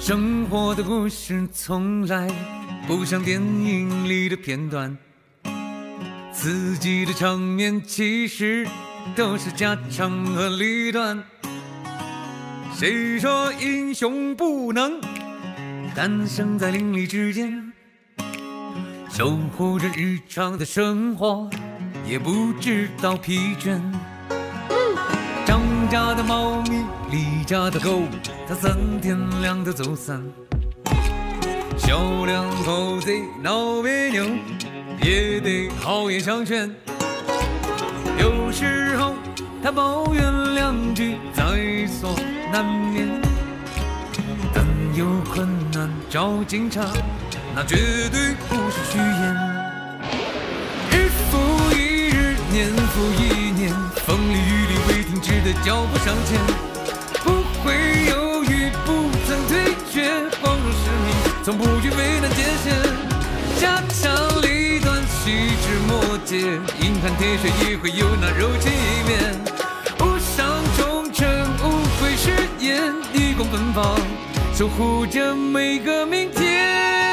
生活的故事从来不像电影里的片段，刺激的场面其实都是家长和里短。谁说英雄不能诞生在邻里之间？守护着日常的生活，也不知道疲倦。张家的猫咪，李家的狗，它3天2头走散。小两口贼闹别扭，也得好言相劝。有时候他抱怨2句，在所难免。但有困难找警察，那绝对不是虚言。日复一日，年复一年，风里雨里未停止的脚步向前，不会犹豫，不曾退却，光荣使命，从不惧为难艰险。家长里短，细枝末节，硬汉铁血也会有那柔情一面。无伤忠诚，无悔誓言，立功奔跑，守护着每个明天。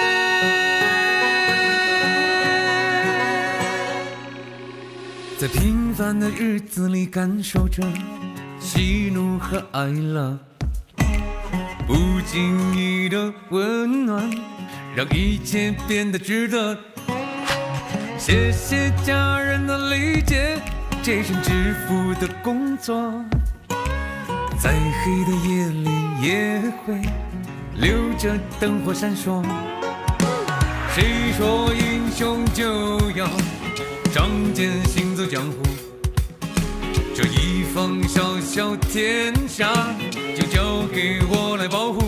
在平凡的日子里，感受着喜怒和哀乐，不经意的温暖，让一切变得值得。谢谢家人的理解，这身制服的工作，在黑的夜里也会留着灯火闪烁。谁说英雄就要仗剑行走江湖？这一方小小天下，就交给我来保护。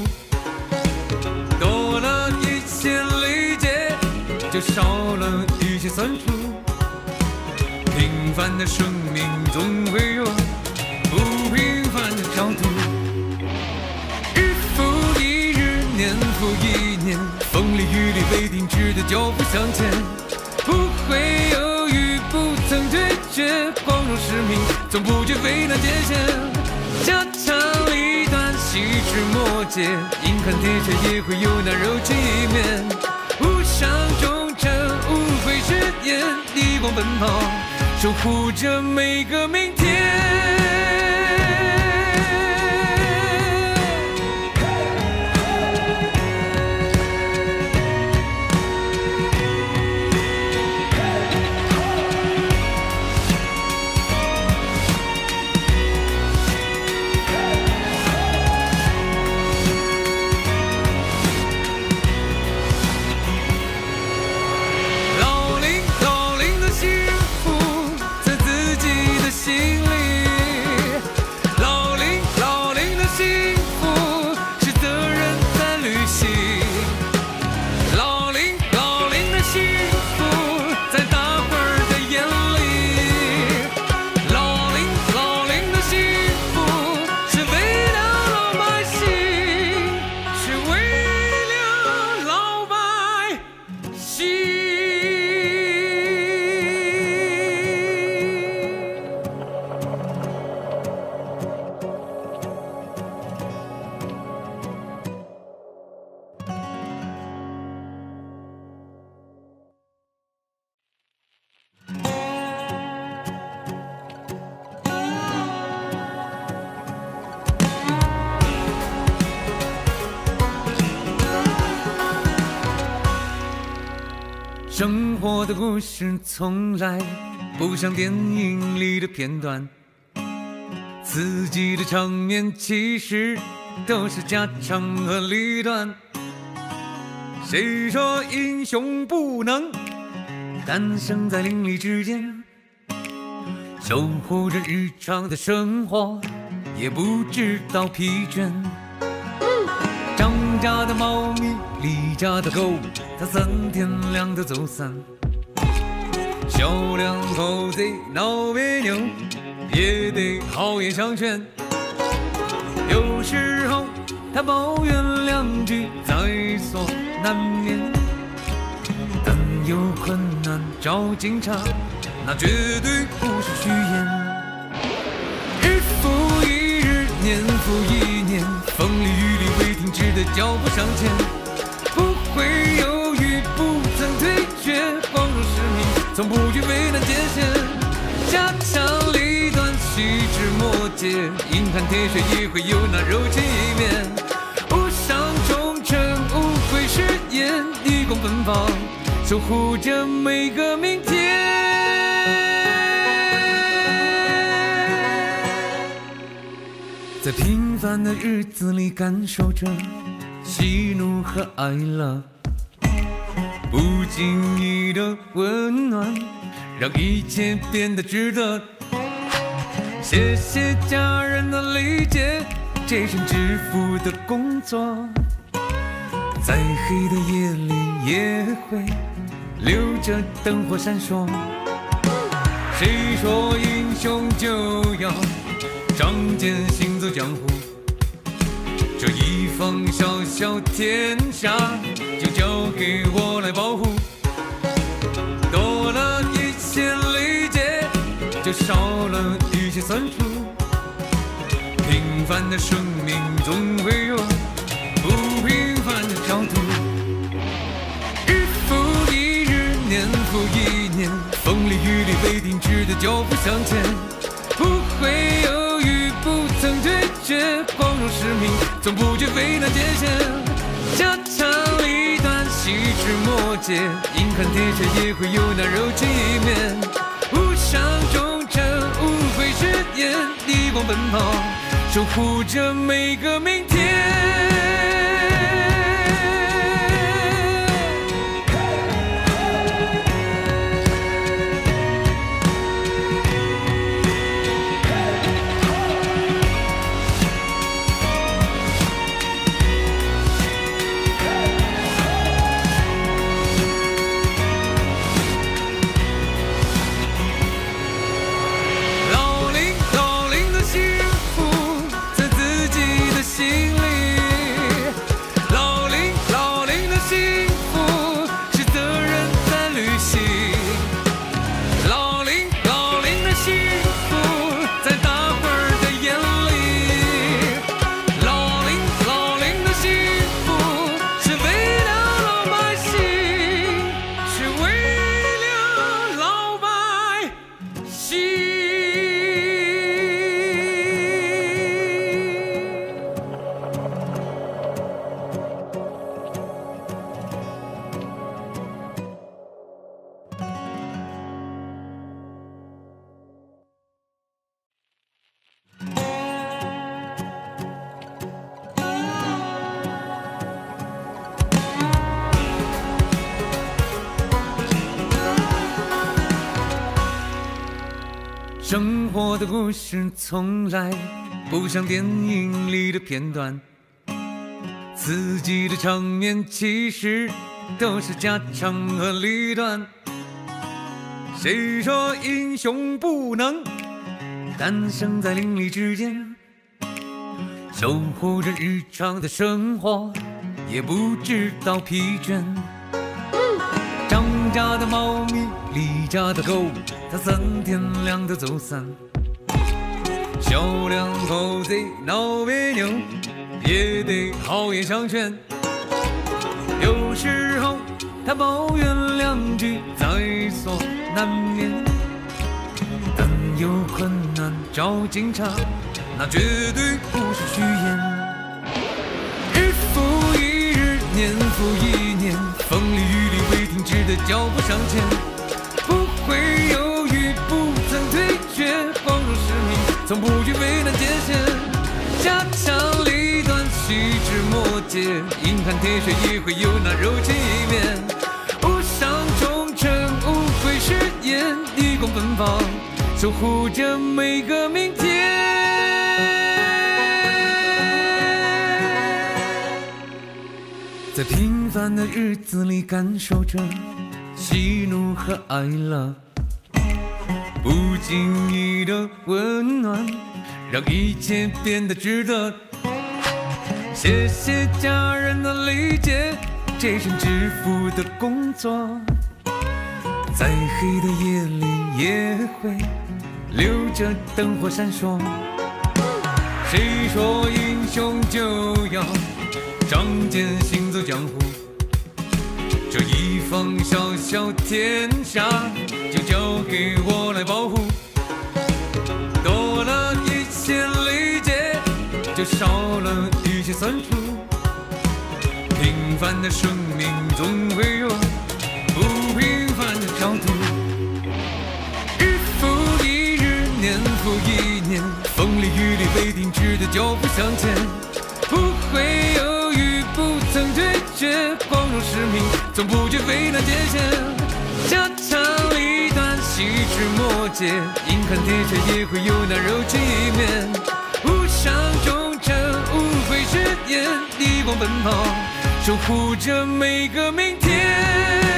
多了一些理解，就少了一些酸楚。平凡的生命总会有不平凡的角度。日复一日，年复一年，风里雨里未停止的脚步向前，不会犹豫，不曾退却，光荣使命，从不惧为难艰险。家长里短，细枝末节，硬汉铁血也会有那柔情一面。无伤忠诚，无悔誓言，立功奔跑，守护着每个明天。生活的故事从来不像电影里的片段，刺激的场面其实都是家长和里短。谁说英雄不能诞生在邻里之间？守护着日常的生活，也不知道疲倦。张家的猫咪，李家的狗，它3天2头走散。小两口贼闹别扭，也得好言相劝。有时候他抱怨2句，在所难免。但有困难找警察，那绝对不是虚言。日复一日，年复一年，风里雨里未停止的脚步向前，不会犹豫，不曾退却，光荣使命，从不惧危难艰险。家长里短，细枝末节，硬汉铁血也会有那柔情一面。无上忠诚，无悔誓言，以光奔跑，守护着每个明天。在平凡的日子里，感受着喜怒和哀乐，不经意的温暖，让一切变得值得。谢谢家人的理解，这身制服的工作，在黑的夜里也会留着灯火闪烁。谁说英雄就要仗剑行走江湖？这一方小小天下，就交给我来保护。多了一些理解，就少了一些酸楚。平凡的生命总会有不平凡的角度。日复一日，年复一年，风里雨里未停止的脚步向前，不会犹豫，不曾退却，光荣使命，从不惧危难艰险。家长里短，细枝末节，硬汉铁血也会有那柔情一面。无上忠诚，无悔誓言，以光奔跑，守护着每个明天。生活的故事从来不像电影里的片段，刺激的场面其实都是家长和里短。谁说英雄不能诞生在邻里之间，守护着日常的生活，也不知道疲倦。张家的猫咪，李家的狗，它3天2头走散。小两口贼闹别扭，也得好言相劝。有时候他抱怨2句，在所难免。但有困难找警察，那绝对不是虚言。日复一日，年复一年，风里雨里未停止的脚步向前，不会犹豫，不曾退却，光荣使命，从不惧危难艰险。家长里短，细枝末节，硬汉铁血也会有那柔情一面。无上忠诚，无悔誓言，以光奔跑，守护着每个明天。在平凡的日子里，感受着喜怒和哀乐，不经意的温暖，让一切变得值得。谢谢家人的理解，这身制服的工作，在黑的夜里也会留着灯火闪烁。谁说英雄就要仗剑行走江湖，这一方小小天下就交给我来保护。多了一些理解，就少了一些酸楚。平凡的生命总会有不平凡的角度。日复一日，年复一年，风里雨里被停止的脚步向前，不会犹豫，不曾退却，光荣使命从不惧非难界限。家长里短，细枝末节，硬汉铁血也会有那柔情一面。无伤忠诚，无悔誓言，逆光奔跑，守护着每个明天。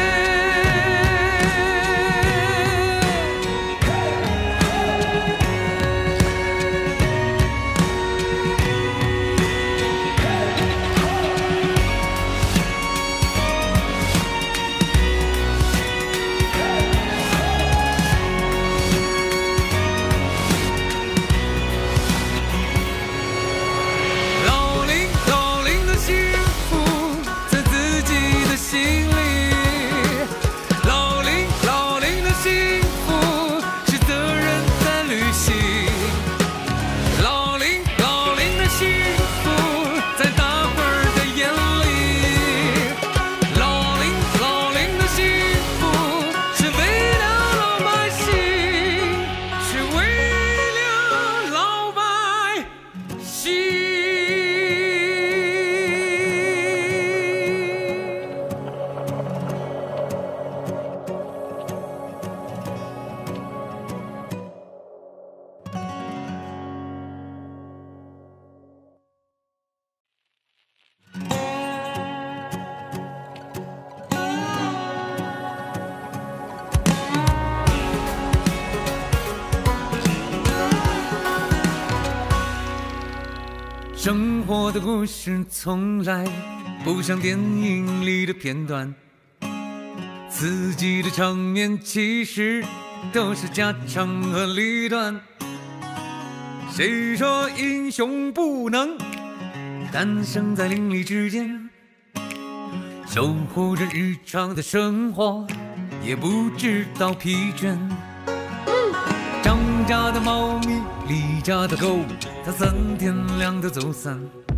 生活的故事从来不像电影里的片段，刺激的场面其实都是家常和里短。谁说英雄不能诞生在邻里之间，守护着日常的生活，也不知道疲倦。张家的猫咪，李家的狗，它3天2头走散。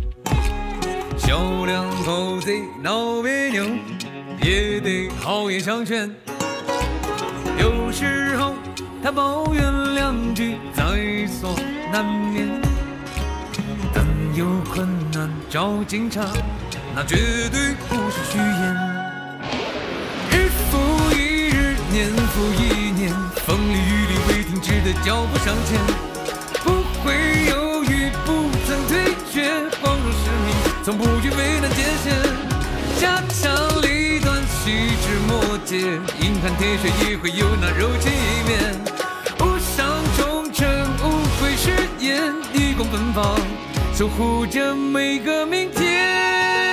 小两口贼闹别扭，也得好言相劝。有时候他抱怨2句，在所难免。但有困难找警察，那绝对不是虚言。日复一日，年复一年，风里雨里未停止的脚步向前，不会犹豫，不曾退却，光荣使命从不惧非难界限。家长里短，细枝末节，硬汉铁血也会有那柔情一面。无伤忠诚，无悔誓言，逆光奔跑，守护着每个明天。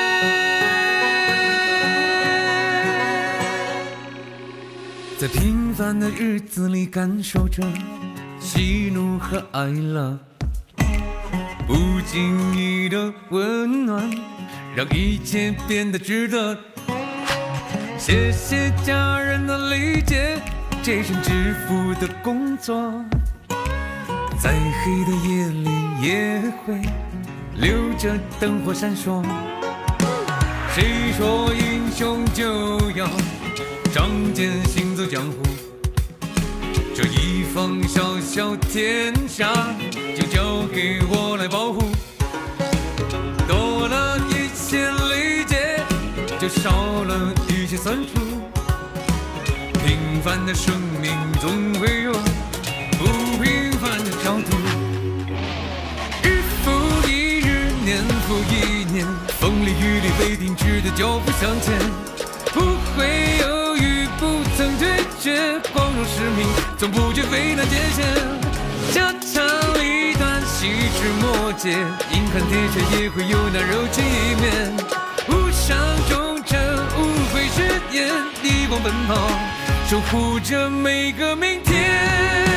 在平凡的日子里感受着喜怒和哀乐，不经意的温暖让一切变得值得。谢谢家人的理解，这身制服的工作，在黑的夜里也会留着灯火闪烁。谁说英雄就要仗剑行走江湖，这一方小小天下就交给我来保护。多了一些理解，就少了一些酸楚。平凡的生命总会有不平凡的角度。日复一日，年复一年，风里雨里被停止的脚步向前，不会犹豫，不曾退却，光荣使命从不惧非难界限。家长里短，细枝末节，硬汉铁血也会有那柔情一面。无伤忠诚，无悔誓言，逆光奔跑，守护着每个明天。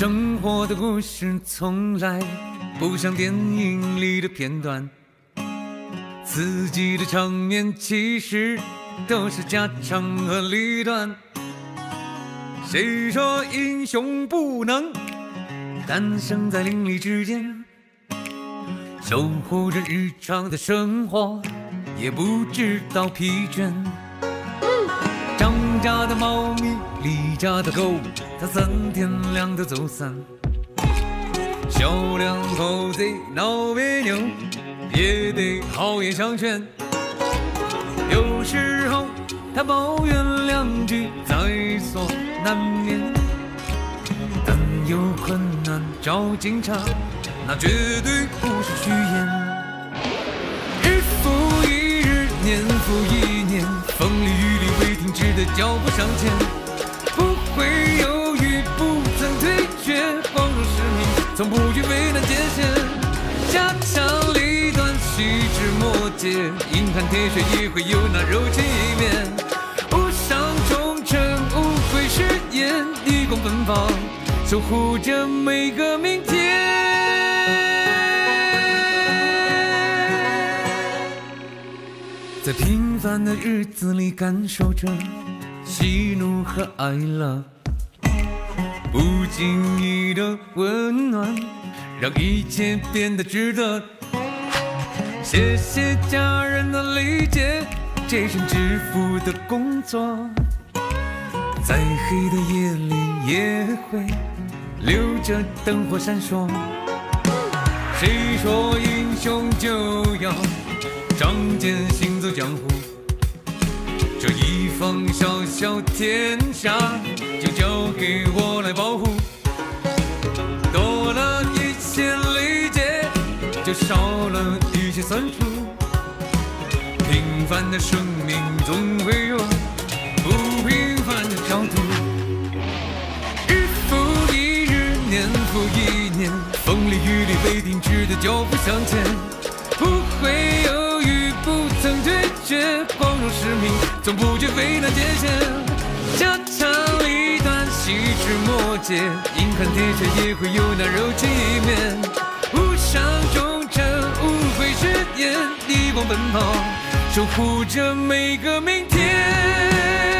生活的故事从来不像电影里的片段，刺激的场面其实都是家长和里短。谁说英雄不能诞生在邻里之间，守护着日常的生活，也不知道疲倦。张家的猫咪，李家的狗，它3天2头走散。小两口贼闹别扭，也得好言相劝。有时候他抱怨2句，在所难免。但有困难找警察，那绝对不是虚言。日复一日，年复一年，风里雨里未停止的脚步向前，不会犹豫，不曾退却，光荣使命，从不惧为难艰险。家长里短，细枝末节，硬汉铁血也会有那柔情一面。无伤忠诚，无悔誓言，立功奔跑，守护着每个明天。在平凡的日子里，感受着喜怒和哀乐，不经意的温暖，让一切变得值得。谢谢家人的理解，这身制服的工作，在黑的夜里也会留着灯火闪烁。谁说英雄就要仗剑行走江湖？这一方小小天下，就交给我来保护。多了一些理解，就少了一些酸楚。平凡的生命总会有不平凡的角度。日复一日，年复一年，风里雨里未停止的脚步向前，不会犹豫，不曾退却，光荣使命，从不惧为难艰险。家长里短，细枝末节，硬汉铁血也会有那柔情一面。无伤忠诚，无悔誓言，立功奔跑，守护着每个明天。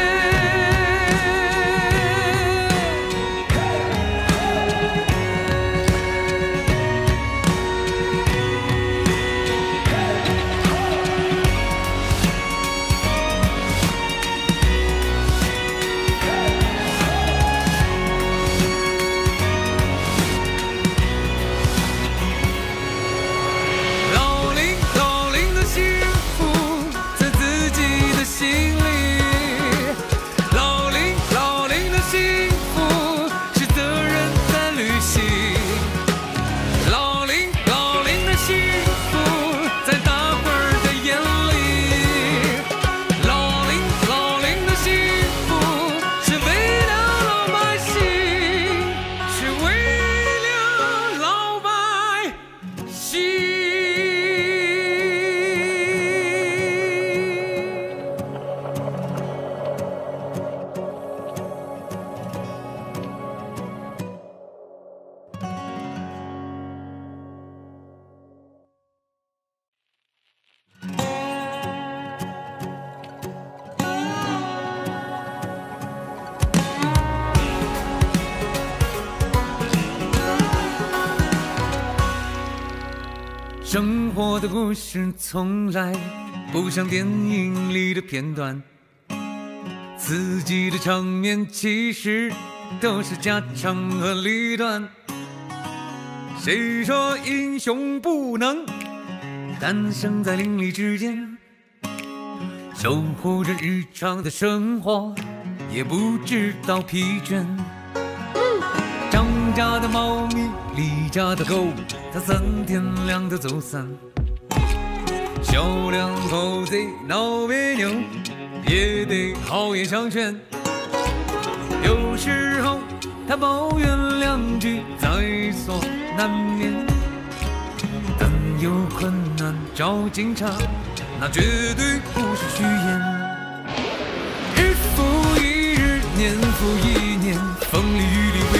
生活的故事从来不像电影里的片段，刺激的场面其实都是家长和里短。谁说英雄不能诞生在邻里之间，守护着日常的生活，也不知道疲倦。张家的猫咪，李家的狗，它3天2头走散。小两口贼闹别扭，也得好言相劝。有时候他抱怨2句，在所难免。但有困难找警察，那绝对不是虚言。日复一日，年复一年，风里雨里未停止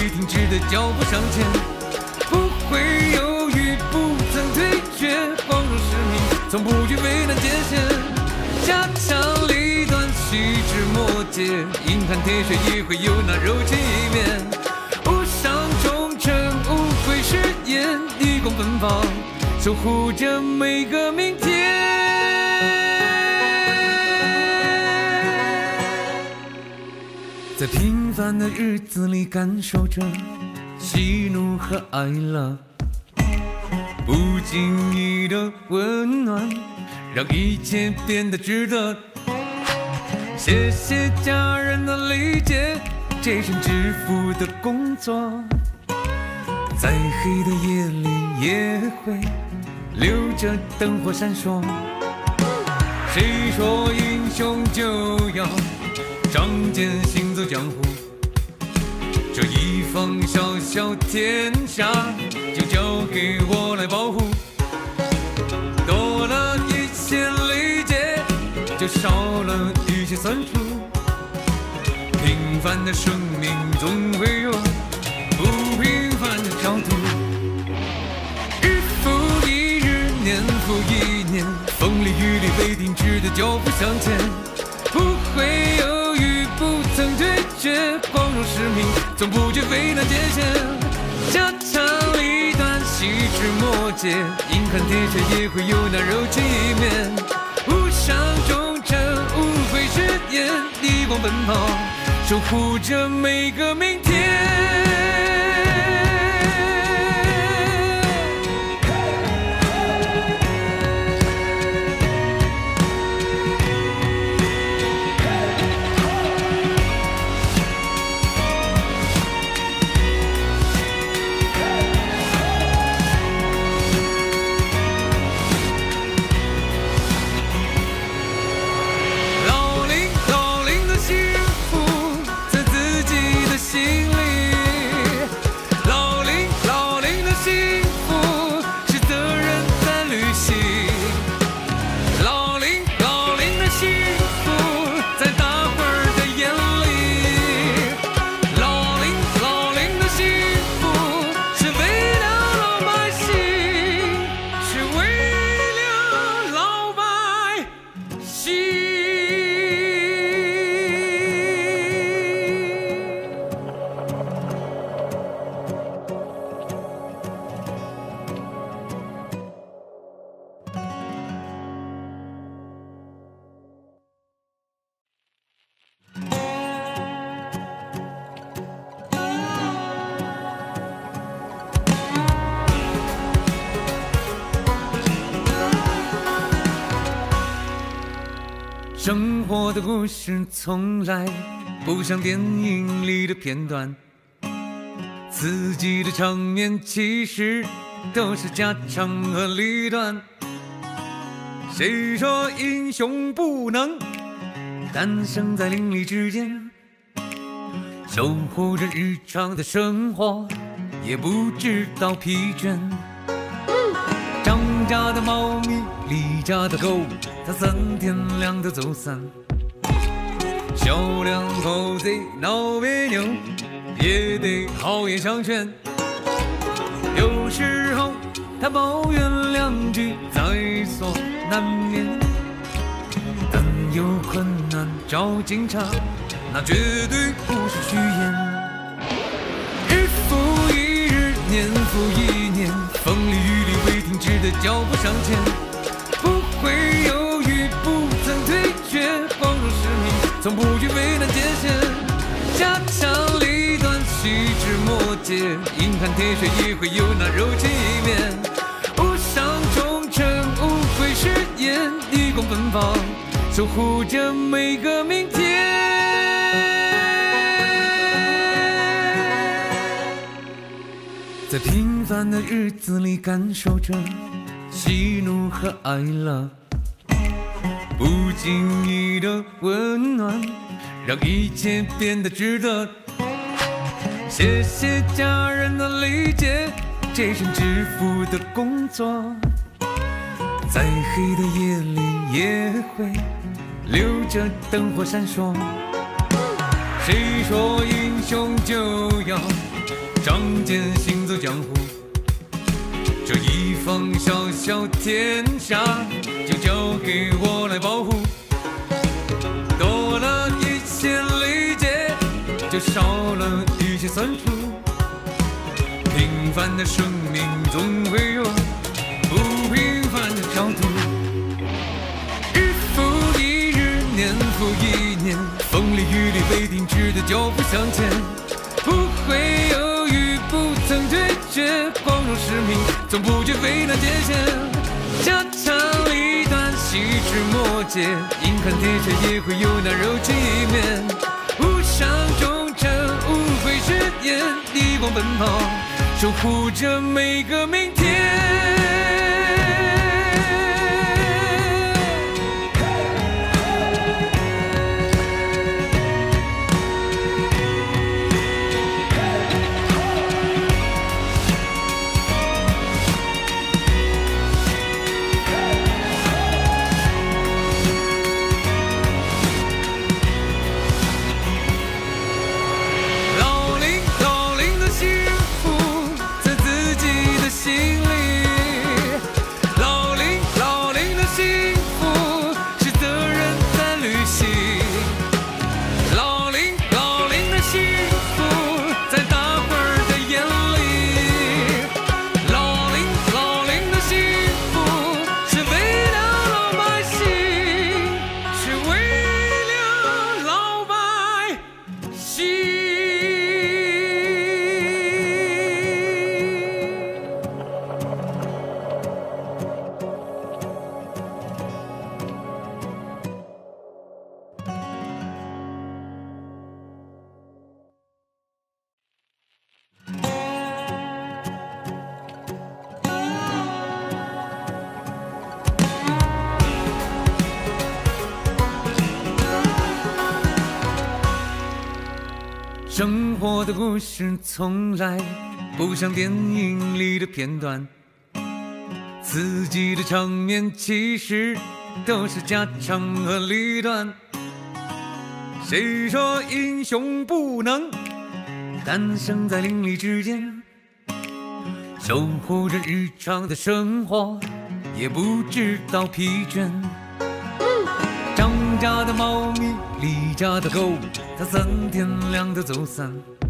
的脚步向前，不会犹豫，不曾退却，光荣使命，从不惧为难界限。家长里短，细枝末节，硬汉铁血也会有那柔情一面。无伤忠诚，无悔誓言，立功奔跑，守护着每个明天。在平凡的日子里，感受着喜怒和哀乐，不经意的温暖，让一切变得值得。谢谢家人的理解，这身制服的工作，在黑的夜里也会留着灯火闪烁。谁说英雄就要仗剑行走江湖？这一方小小天下，就交给我来保护。多了一些理解，就少了一些酸楚。平凡的生命总会有不平凡的角度。日复一日，年复一年，风里雨里未停止的脚步向前，不会犹豫，不曾退却，光荣使命，从不惧为难界限。家长里短，细枝末节，硬汉铁血也会有那柔情一面。无伤忠诚，无悔誓言，立功奔跑，守护着每个明天。生活的故事从来不像电影里的片段，刺激的场面其实都是家长和里短。谁说英雄不能诞生在邻里之间？守护着日常的生活，也不知道疲倦。张家的猫咪，李家的狗，它3天2头走散。小两口贼闹别扭，也得好言相劝。有时候他抱怨2句，在所难免。但有困难找警察，那绝对不是虚言。日复一日，年复一年，风里雨里未停止的脚步向前，不会犹豫，不曾退却，光荣使命，从不惧为难界限。家长里短，细枝末节，硬汉铁血也会有那柔情一面。无伤忠诚，无悔誓言，立功奔跑，守护着每个明天。在平凡的日子里，感受着喜怒和哀乐，不经意的温暖，让一切变得值得。谢谢家人的理解，这身制服的工作，在黑的夜里也会留着灯火闪烁。谁说英雄就要仗剑行走江湖，这一方小小天下就交给我来保护。多了一些理解，就少了一些酸楚。平凡的生命总会有不平凡的角度。日复一日，年复一年，风里雨里未停止的脚步向前，不会犹豫，不曾退却，光荣使命，从不觉为难界限。家长里短，细枝末节，硬汉铁血也会有那柔情一面。无伤忠诚，无悔誓言，逆光奔跑，守护着每个明天。生活的故事从来不像电影里的片段，刺激的场面其实都是家长和里短。谁说英雄不能诞生在邻里之间？守护着日常的生活，也不知道疲倦。张家的猫咪，李家的狗，它3天2头走散。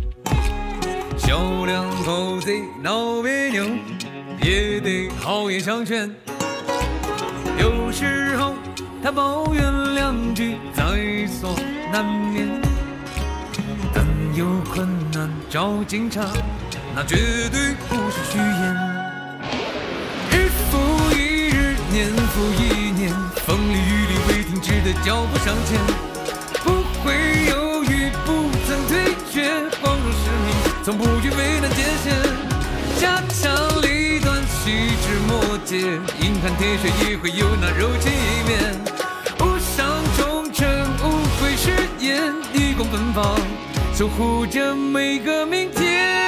小两口子闹别扭，也得好言相劝。有时候他抱怨2句，在所难免。但有困难找警察，那绝对不是虚言。日复一日，年复一年，风里雨里未停止的脚步向前，不会犹豫，不曾退却，光荣使命，从不惧为难界限。家长里短，细枝末节，硬汉铁血也会有那柔情一面。无伤忠诚，无悔誓言，逆光奔跑，守护着每个明天。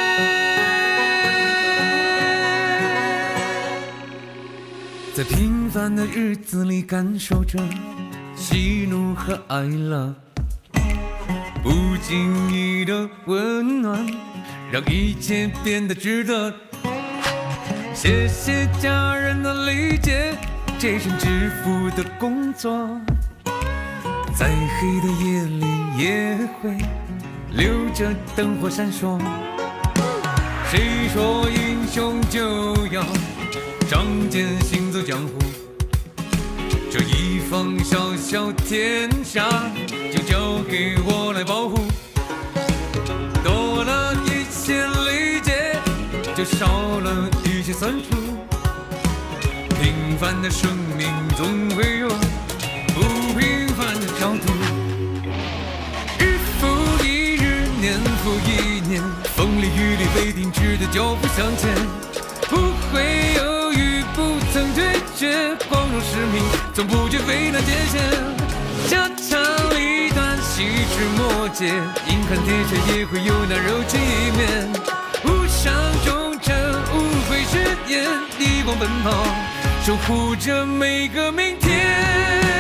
在平凡的日子里感受着喜怒和哀乐，不经意的温暖让一切变得值得。谢谢家人的理解，这身制服的工作，在黑的夜里也会留着灯火闪烁。谁说英雄就要仗剑行走江湖？这一方小小天下就交给我来保护。多了一些理解，就少了一些酸楚。平凡的生命总会有不平凡的角度。日复一日，年复一年，风里雨里未停止的脚步向前，不会犹豫，不曾退却，光荣使命，从不惧为难界限。家长里短，细枝末节，硬汉铁血也会有那柔情一面。无伤忠诚，无悔誓言，逆光奔跑，守护着每个明天。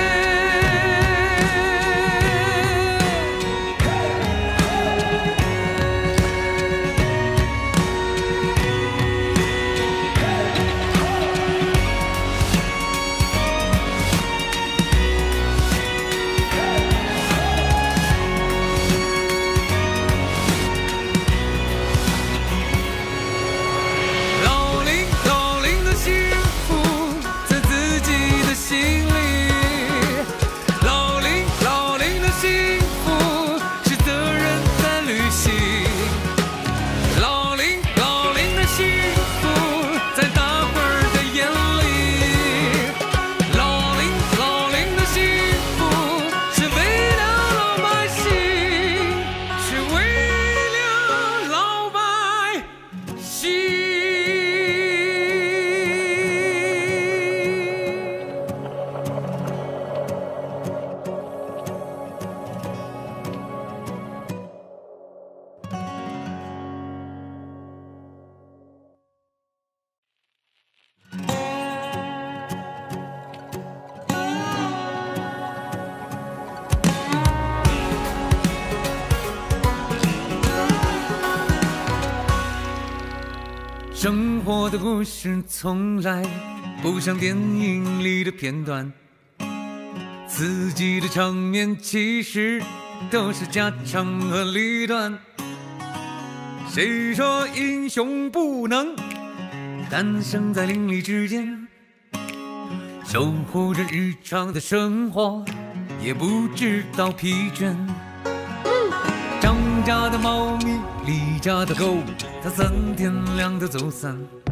生活的故事从来不像电影里的片段，刺激的场面其实都是家长和里短。谁说英雄不能诞生在邻里之间？守护着日常的生活，也不知道疲倦。张家的猫咪，李家的狗，它3天2头走散。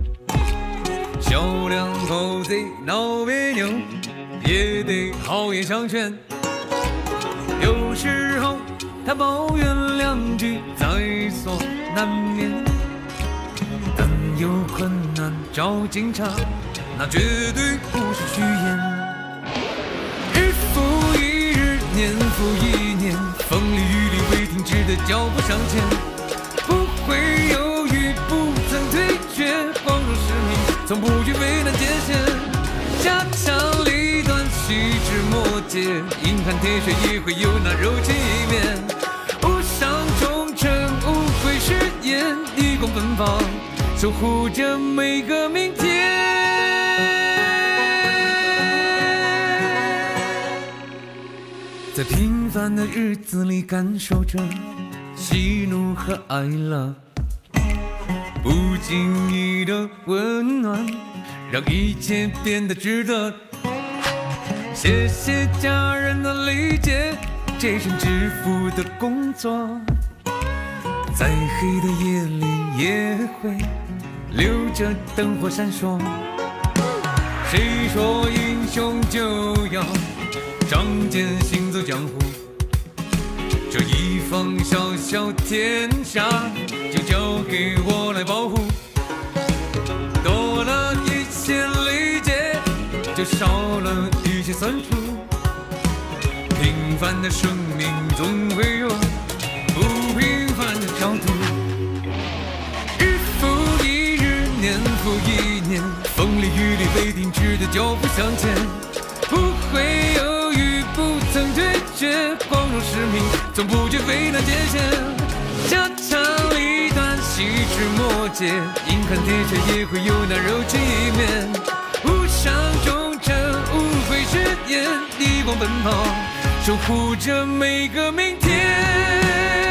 小两口贼闹别扭，也得好言相劝。有时候他抱怨2句，在所难免。但有困难找警察，那绝对不是虚言。日复一日，年复一年，风里雨里未停止的脚步向前，不会犹豫，不曾退却，光荣使命，从不惧危难艰险。家长里短，细枝末节，硬汉铁血也会有那柔情一面。无伤忠诚，无悔誓言，以光奔放，守护着每个明天。在平凡的日子里，感受着喜怒和哀乐，不经意的温暖，让一切变得值得。谢谢家人的理解，这身制服的工作，在黑的夜里也会留着灯火闪烁。谁说英雄就要仗剑行走江湖？这一方小小天下，就交给我来保护。多了一些理解，就少了一些酸楚。平凡的生命总会有不平凡的角度。日复一日，年复一年，风里雨里未停止的脚步向前，不会犹豫，不曾退却，光荣使命，从不惧危难艰险。家长里短，细枝末节，硬汉铁血也会有那柔情一面。无伤忠诚，无悔誓言，以光奔跑，守护着每个明天。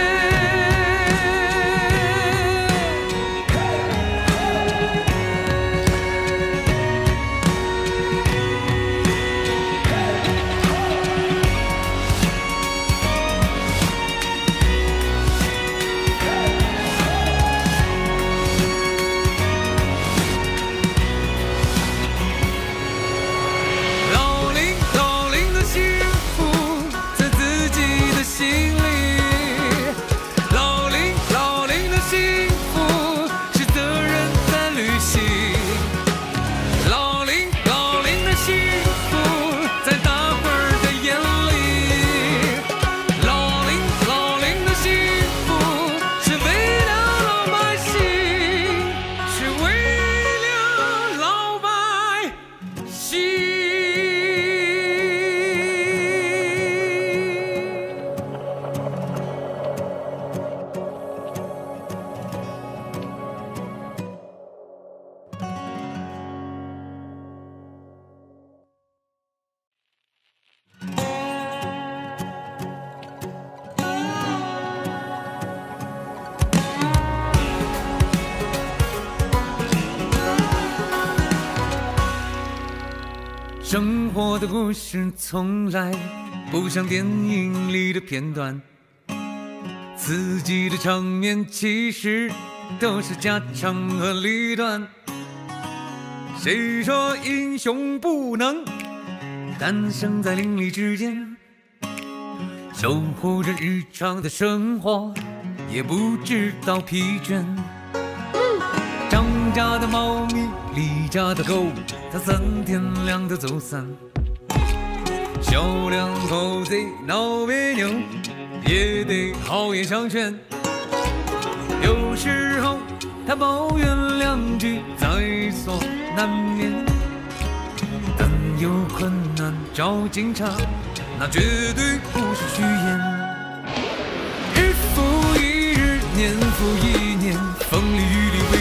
生活的故事从来不像电影里的片段，刺激的场面其实都是家长和里短。谁说英雄不能诞生在邻里之间？守护着日常的生活，也不知道疲倦。张家的猫咪，李家的狗，它3天2头走散。小两口贼闹别扭，也得好言相劝。有时候他抱怨2句，在所难免。但有困难找警察，那绝对不是虚言。日复一日，年复一年，风里雨里未停止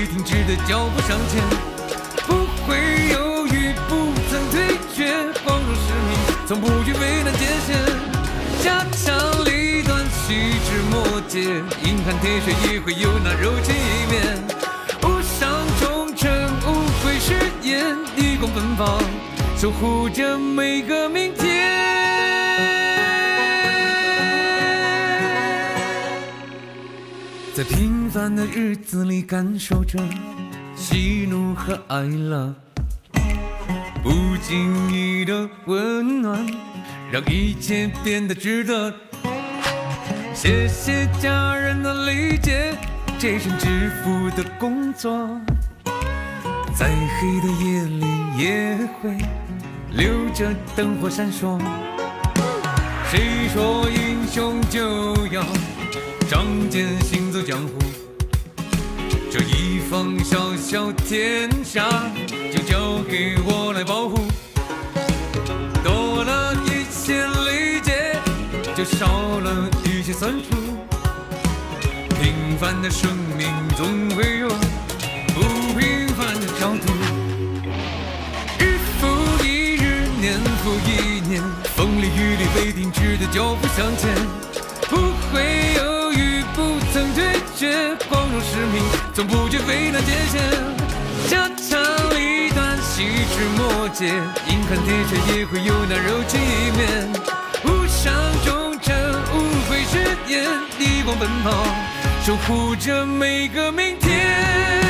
的脚步向前，不会犹豫，不曾退却，光荣使命，从不惧为难界限。家长里短，细枝末节，硬汉铁血也会有那柔情一面。无上忠诚，无悔誓言，立功奔跑，守护着每个明天。在平凡的日子里，感受着喜怒和哀乐，不经意的温暖，让一切变得值得。谢谢家人的理解，这身制服的工作，在黑的夜里也会留着灯火闪烁。谁说英雄就要仗剑行走江湖？这一方小小天下，就交给我来保护。多了一些理解，就少了一些酸楚。平凡的生命总会有不平凡的角度。日复一日，年复一年，风里雨里未停止的脚步向前，不会犹豫，不曾退却，光荣使命，从不惧为难界限。家长里短，细枝末节，硬汉铁血也会有那柔情一面。无上忠诚，无悔誓言，立功奔跑，守护着每个明天。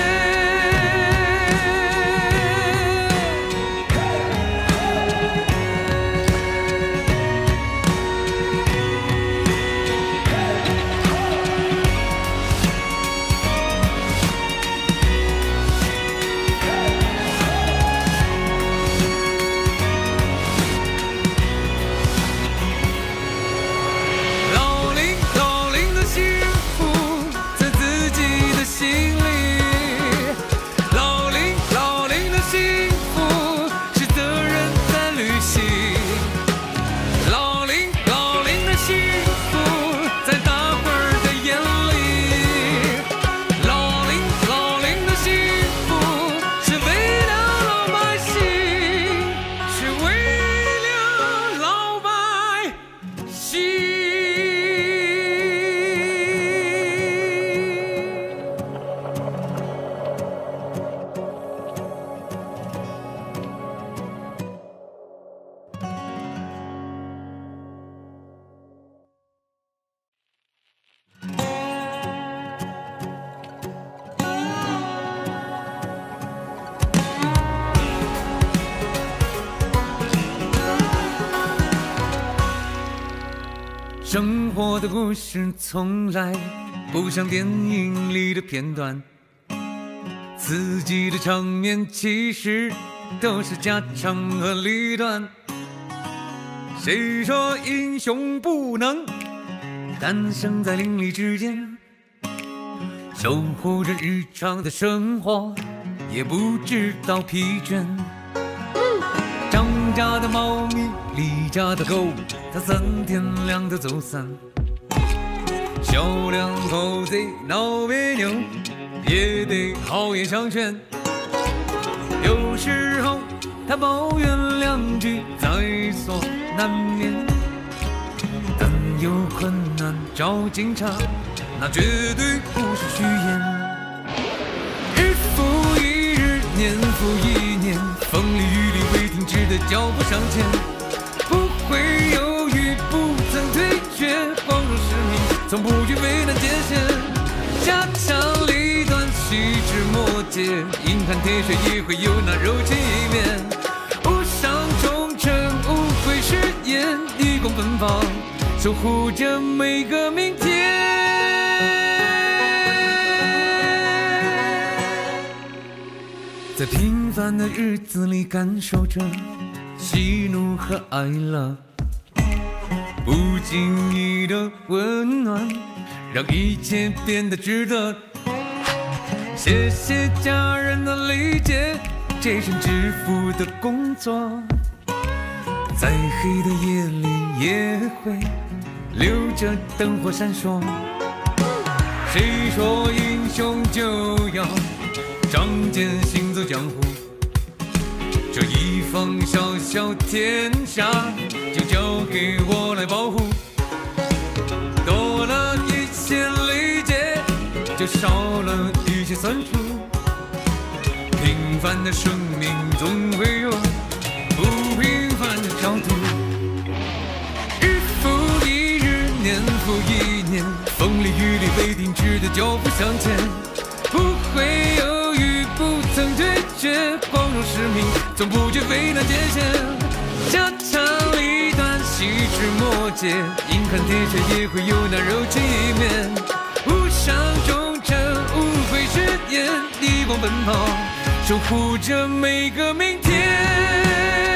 生活的故事从来不像电影里的片段，刺激的场面其实都是家长和里短。谁说英雄不能诞生在邻里之间，守护着日常的生活，也不知道疲倦。张家的猫咪，李家的狗，它3天2头走散。小两口贼闹别扭，也得好言相劝。有时候他抱怨2句，在所难免。但有困难找警察，那绝对不是虚言。日复一日，年复一年，风里雨里未停止的脚步向前，不会犹豫，不曾退却，光荣使命，从不惧为难界限。家长里短，细枝末节，硬汉铁血也会有那柔情一面。无上忠诚，无悔誓言，立功奔跑，守护着每个明天。在平凡的日子里，感受着喜怒和哀乐，不经意的温暖，让一切变得值得。谢谢家人的理解，这身制服的工作，在黑的夜里也会留着灯火闪烁。谁说英雄就要仗剑行走江湖，这一方小小天下就交给我来保护。多了一些理解，就少了一些酸楚。平凡的生命总会有不平凡的角度。日复一日，年复一年，风里雨里未停止的脚步向前，不会犹豫，不曾退却，光荣使命，从不觉为难界限。家长里短，细枝末节，硬汉铁血也会有那柔情一面。无伤忠诚，无悔誓言，逆光奔跑，守护着每个明天。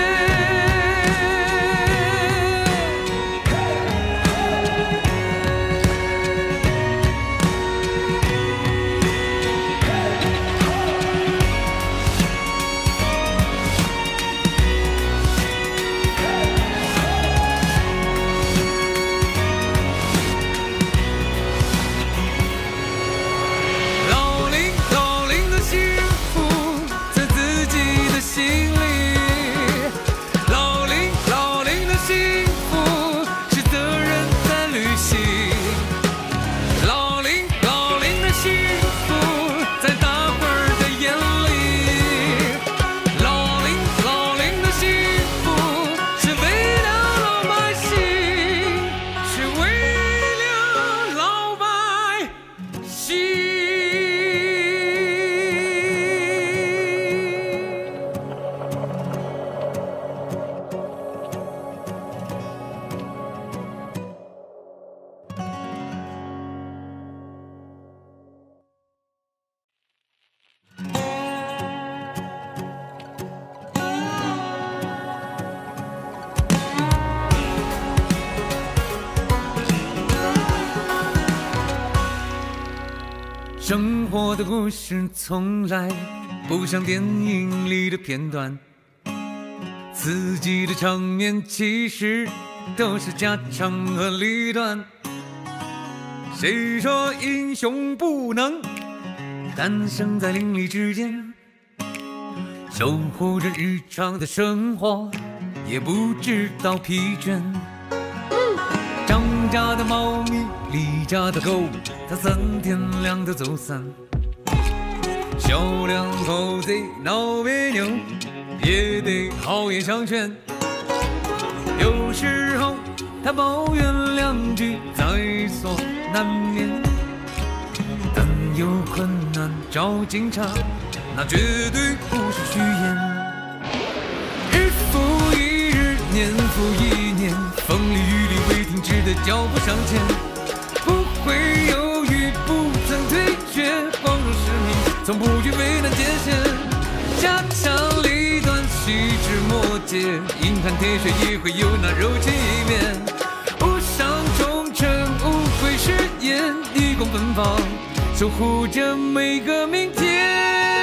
生活的故事从来不像电影里的片段，刺激的场面其实都是家长和里短。谁说英雄不能诞生在邻里之间？守护着日常的生活，也不知道疲倦。张家的猫咪，李家的狗，它3天2头走散。小两口贼闹别扭，也得好言相劝。有时候他抱怨2句，在所难免。但有困难找警察，那绝对不是虚言。日复一日，年复一年，风里雨里未停止的脚步向前，不会犹豫，不曾退却，光荣使命，从不惧为难界限。家长里短，细枝末节，硬汉铁血也会有那柔情一面。无伤忠诚，无悔誓言，逆光奔跑，守护着每个明天。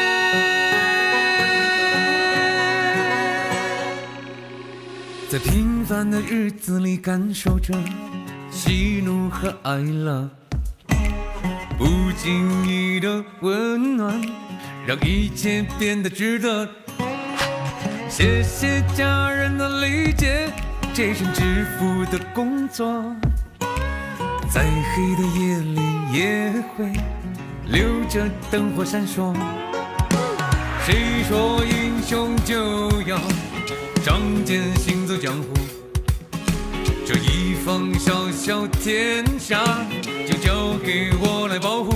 在平凡的日子里感受着喜怒和哀乐，不经意的温暖让一切变得值得。谢谢家人的理解，这身制服的工作，在黑的夜里也会留着灯火闪烁。谁说英雄就要仗剑行走江湖？这一方小小天下就交给我来保护。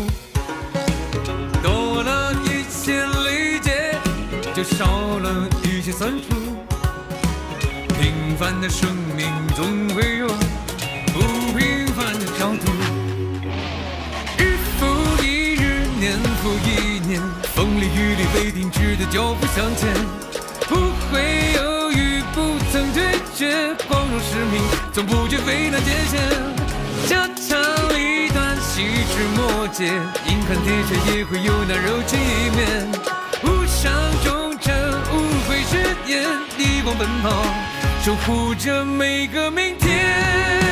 多了一些理解，就少了一些酸楚。平凡的生命总会有不平凡的角度。日复一日，年复一年，风里雨里未停止的脚步向前，不会犹豫，不曾退却，光荣使命，从不惧为难界限。家长里短，细枝末节，硬汉铁血也会有那柔情一面。无伤忠诚，无悔誓言，逆光奔跑，守护着每个明天。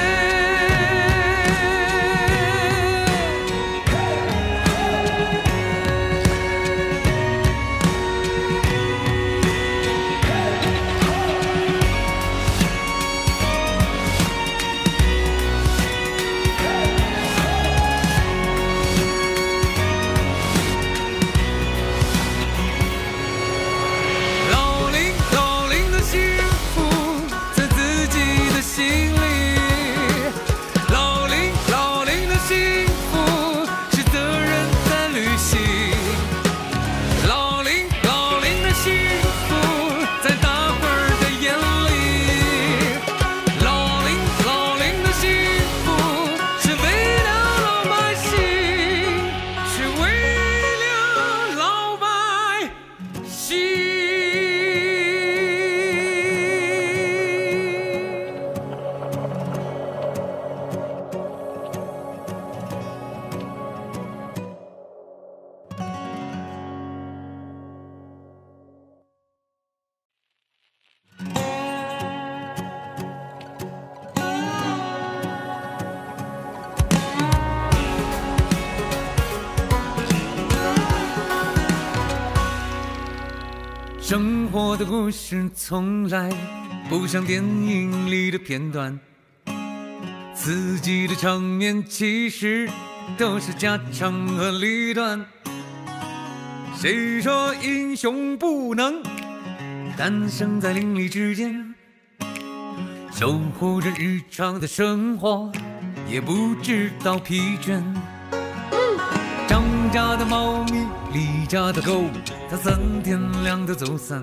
生活的故事从来不像电影里的片段，刺激的场面其实都是家常和里短。谁说英雄不能诞生在邻里之间，守护着日常的生活，也不知道疲倦。张家的猫咪，李家的狗，它3天2头走散。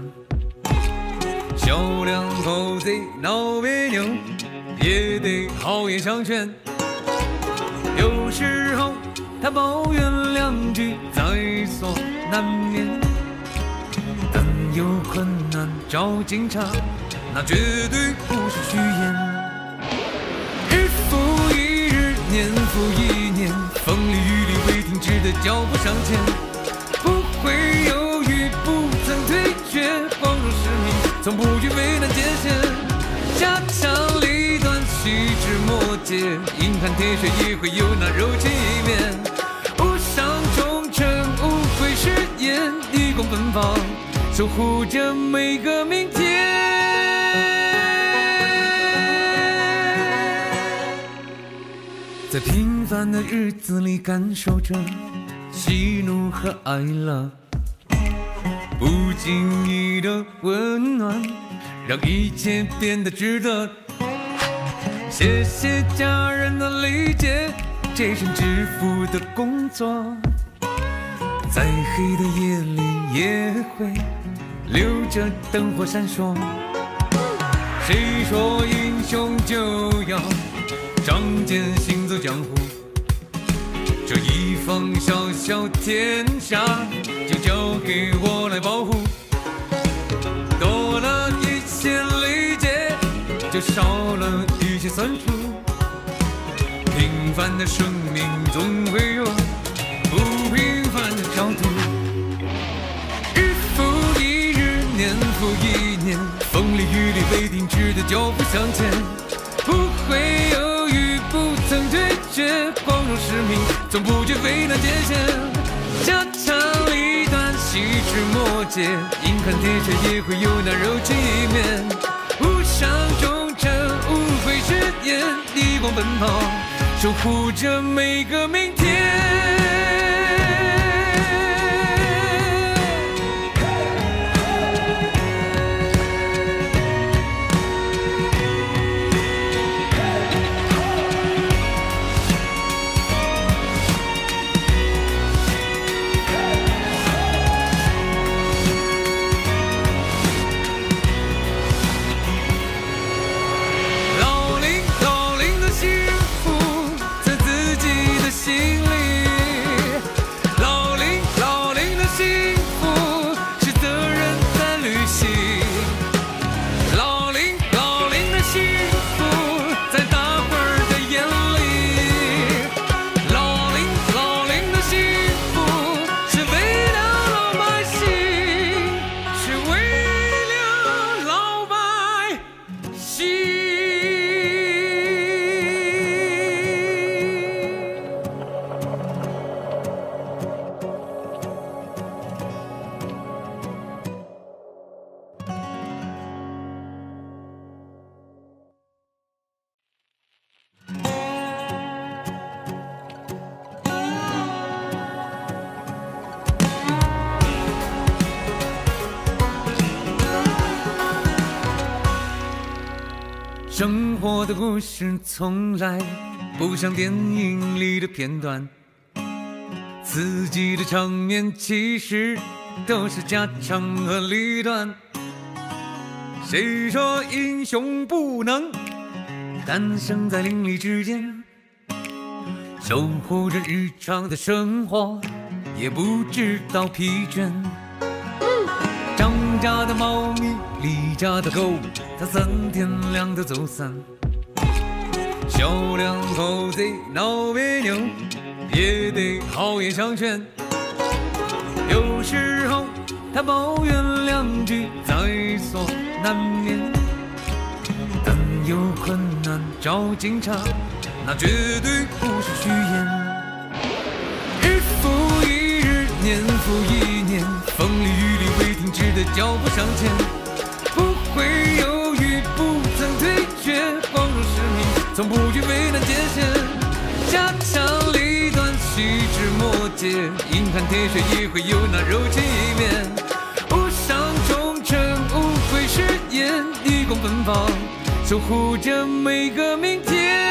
小两口子闹别扭，也得好言相劝。有时候他抱怨2句，在所难免。但有困难找警察，那绝对不是虚言。日复一日，年复一年，风里雨里未停止的脚步向前，不会犹豫，不曾退却，光荣使命，从不惧危难艰险。家长里短，细枝末节，硬汉铁血也会有那柔情一面。无伤忠诚，无悔誓言，立功奔跑，守护着每个明天。在平凡的日子里，感受着喜怒和哀乐，不经意的温暖，让一切变得值得。谢谢家人的理解，这身制服的工作，在黑的夜里也会留着灯火闪烁。谁说英雄就要仗剑行走江湖？这一方小小天下，就交给我来保护。多了一些理解，就少了一些酸楚。平凡的生命总会有不平凡的角度。日复一日，年复一年，风里雨里未停止的脚步向前，不会犹豫，不曾退却，光荣使命，从不惧危难艰险。家长里短，细枝末节，硬汉铁血也会有那柔情一面。无伤忠诚，无悔誓言，立功奔跑，守护着每个明天。生活的故事从来不像电影里的片段，刺激的场面其实都是家常和里短。谁说英雄不能诞生在邻里之间，守护着日常的生活，也不知道疲倦。张家的猫咪，李家的狗，它3天2头走散。小两口子闹别扭，也得好言相劝。有时候他抱怨2句，在所难免。但有困难找警察，那绝对不是虚言。日复一日，年复一年，风里雨里未停止的的脚步向前，不会犹豫，不曾退却，光荣使命，从不惧危难艰险。家长里短，细枝末节，硬汉铁血也会有那柔情一面。无上忠诚，无悔誓言，以光奔跑，守护着每个明天。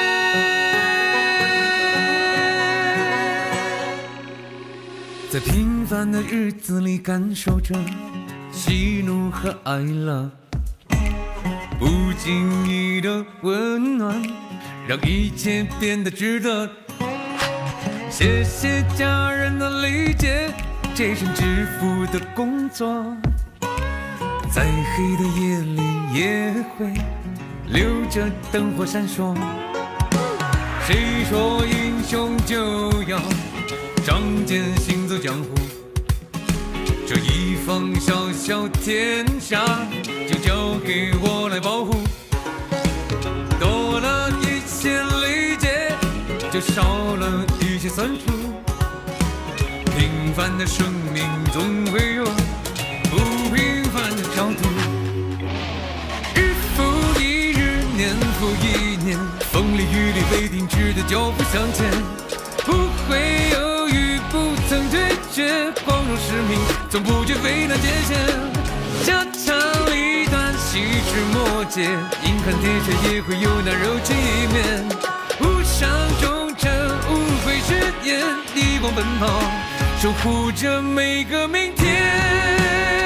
在平凡的日子里，感受着喜怒和哀乐，不经意的温暖，让一切变得值得。谢谢家人的理解，这身制服的工作，在黑的夜里也会留着灯火闪烁。谁说英雄就要仗剑行走江湖？这一方小小天下，就交给我来保护。多了一些理解，就少了一些酸楚。平凡的生命总会有不平凡的角度。日复一日，年复一年，风里雨里未停止的脚步向前，不会犹豫，不曾退却，光荣使命，从不惧危难艰险。家长里短，细枝末节，硬汉铁血也会有那柔情一面。无上忠诚，无悔誓言，以光奔跑，守护着每个明天。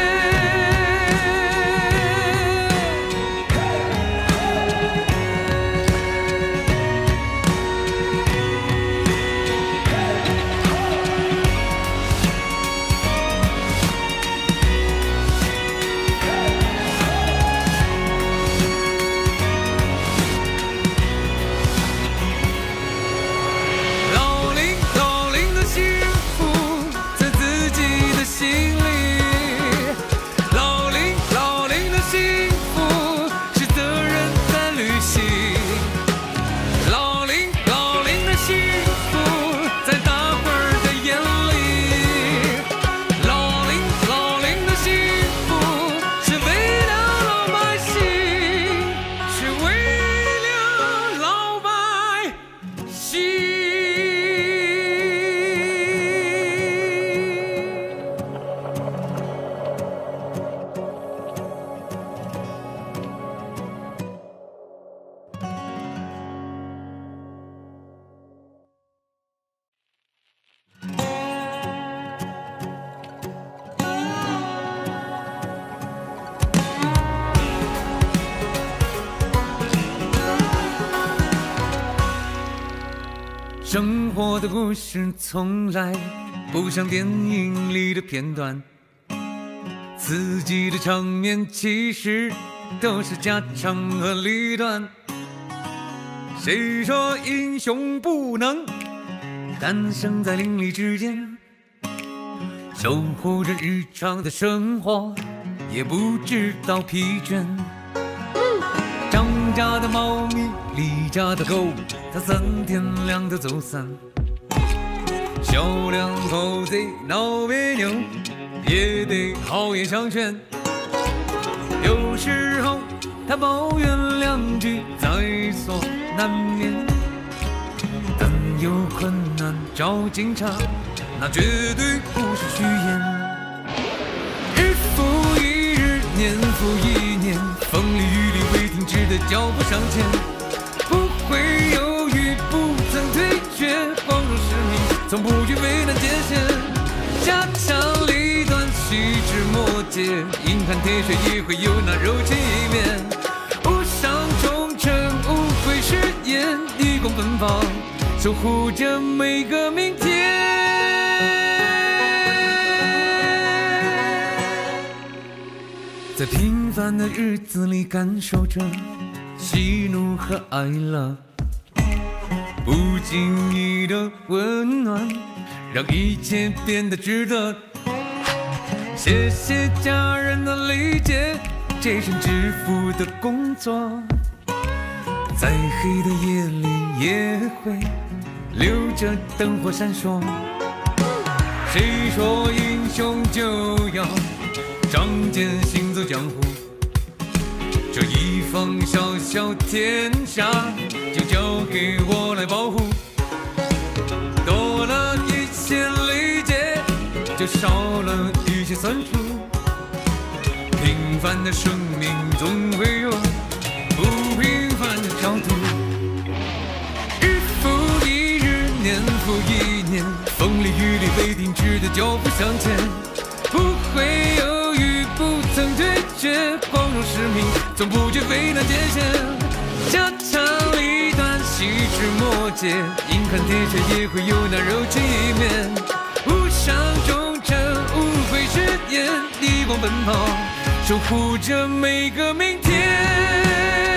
生活的故事从来不像电影里的片段，刺激的场面其实都是家常和里短。谁说英雄不能诞生在邻里之间，守护着日常的生活，也不知道疲倦。张家的猫咪，李家的狗，它3天2头走散。小两口贼闹别扭，也得好言相劝。有时候他抱怨2句，在所难免。但有困难找警察，那绝对不是虚言。日复一日，年复一年，风里雨里未停止的脚步向前，不会犹豫，不曾退却，光荣使命，从不惧危难艰险。家长里短，细枝末节，硬汉铁血也会有那柔情一面。无上忠诚，无悔誓言，以光奔跑，守护着每个明天。在平凡的日子里，感受着喜怒和哀乐，不经意的温暖，让一切变得值得。谢谢家人的理解，这身制服的工作，在黑的夜里也会留着灯火闪烁。谁说英雄就要仗剑行走江湖。这一方小小天下，就交给我来保护。多了一些理解，就少了一些酸楚。平凡的生命总会有不平凡的角度。日复一日，年复一年，风里雨里被停止的脚步向前，不会犹豫，不曾退却，光荣使命从不觉飞难界限。家长里短，细枝末节，硬汉铁血也会有那柔情一面。无伤忠诚，无悔誓言，逆光奔跑，守护着每个明天。